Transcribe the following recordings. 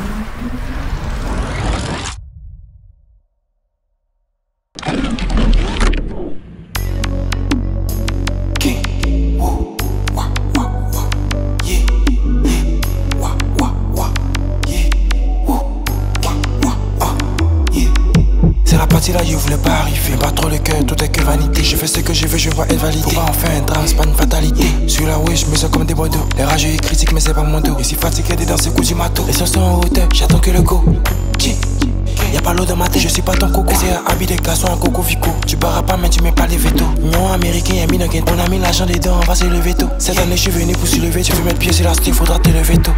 Là je voulais pas arriver, pas trop le cœur, tout est que vanité. Je fais ce que je veux, je vois être validé. Faut pas en faire un drame, c'est pas une fatalité. Sur la way, je me sens comme des boideaux. Les rageux ils critiquent mais c'est pas mon dos. Je suis fatigué de danser coups du matos. Les sons sont en hauteur, j'attends que le go. Y'a pas l'eau dans ma tête, je suis pas ton coco. C'est un habit des garçons, un coco fico. Tu barras pas mais tu mets pas les vétos. Non américain, y'a mis dans on a mis l'argent dedans, on va se lever tôt. Cette année je suis venu pour se lever. Tu veux mettre pied sur la style, faudra te lever tôt.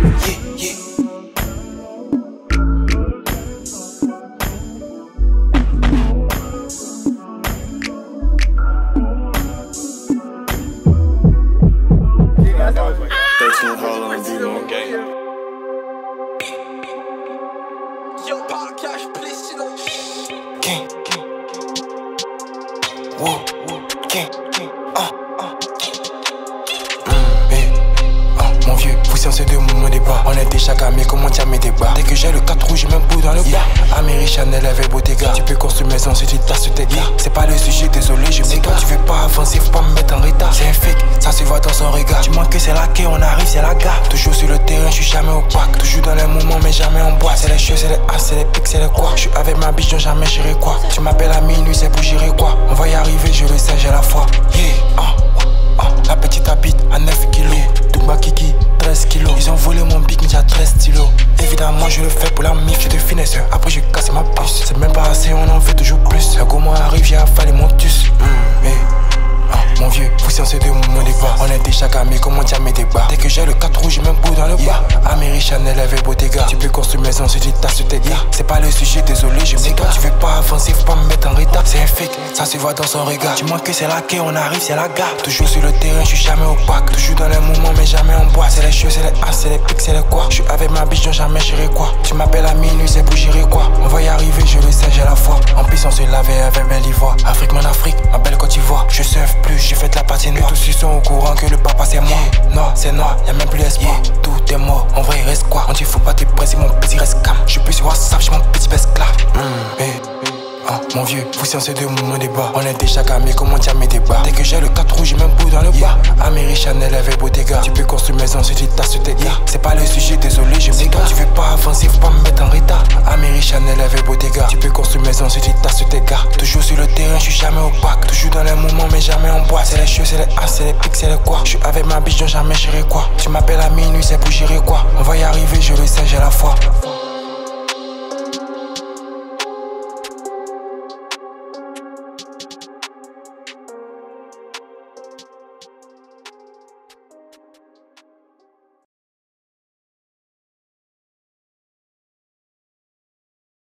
Mon vieux, vous c'est de mon débat. On était chaque ami, comment tu as mes débats. Dès que j'ai le 4 rouge, j'ai même bout dans le bas. Amérique Chanel avec Bottega. Tu peux construire maison si tu t'as sur tes gars. C'est pas le sujet, désolé, je m'égare. Tu veux pas avancer, faut pas me mettre en retard. C'est un fake, ça se voit dans son regard. Tu manques que c'est là qu'on arrive, c'est la gare. Toujours sur le terrain, je suis jamais opaque. Toujours dans les moments, mais jamais en bois. C'est les cheveux, c'est les as, c'est les pics, c'est les quoi. Je suis avec ma biche, donc jamais j'irai quoi. Tu m'appelles à minuit, c'est pour gérer quoi. On va y arriver, je le sais, j'ai la foi. La petite habite à 9 kilos. Dougma Kiki, 13 kilos. Ils ont volé mon big, mais j'ai 13 stylos. Évidemment, je le fais pour la mif, je te finesse. Après, je casse ma puce. C'est même pas assez, on en fait toujours plus. Le gourmand arrive, j'ai affalé mon tus. Mon vieux, vous c'est de mon débat. On était chaque ami, comment tu as mes débats. Dès que j'ai le 4 rouge, j'ai même bout dans le bas. Amérique Chanel avec Bottega. Tu peux construire maison si tu t'as sur tes gars. C'est pas le sujet, désolé, je m'égare. Tu veux pas avancer, faut pas me mettre en retard. C'est un fake, ça se voit dans son regard. Tu manques que c'est là qu'on arrive, c'est la gare. Toujours sur le terrain, je suis jamais opaque. Toujours dans les moments, mais jamais en bois. C'est les cheveux, c'est les as, c'est les pics, c'est les quoi. Je suis avec ma biche, donc jamais j'irai quoi. Tu m'appelles à minuit, c'est pour gérer quoi. On va y arriver, je le sais, j'ai la foi. En plus, on se lavait avec belle ivoire. Afrique, mon Afrique, ma belle Côte d'Ivoire. Je surfe plus, j'ai fait de la patinoire. Tous ils sont au courant que le papa c'est moi. Noir, c'est noir, y'a même plus d'espoir. Tout est mort, en vrai il reste quoi. On dit faut pas te presser, mon petit reste calme. Je suis plus sur WhatsApp, j'ai mon petit best là. Mon vieux, vous c'est de mon débat. On était chaque ami, comment tu as mes débats. Dès que j'ai le 4 rouge, j'ai même bout dans le bas. Amérique Chanel avec Bottega. Tu peux construire maison si tu t'as sur tes gars. C'est pas le sujet, désolé, je m'égare. Tu veux pas avancer, faut pas me mettre en retard. Amérique Chanel avec Bottega. Tu peux construire maison si tu t'as sur tes gars. Toujours sur le terrain, je suis jamais opaque. Toujours dans les moments, mais jamais en bois. C'est les cheveux, c'est les as, c'est les pics, c'est les quoi. Je suis avec ma biche, donc jamais j'irai quoi. Tu m'appelles à minuit, c'est pour gérer quoi. On va y arriver, je le sais, j'ai la foi.